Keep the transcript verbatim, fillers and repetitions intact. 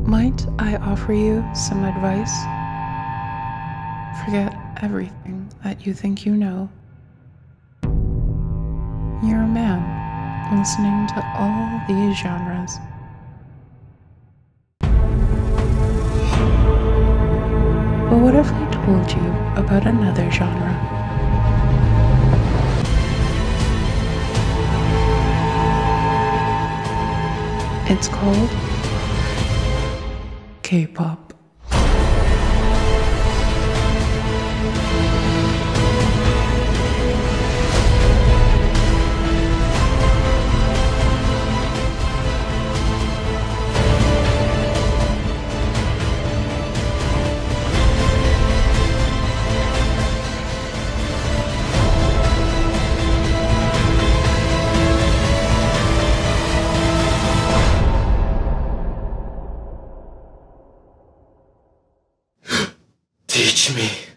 Might I offer you some advice? Forget everything that you think you know. You're a man listening to all these genres. But what if I told you about another genre? It's called K-pop. Teach me.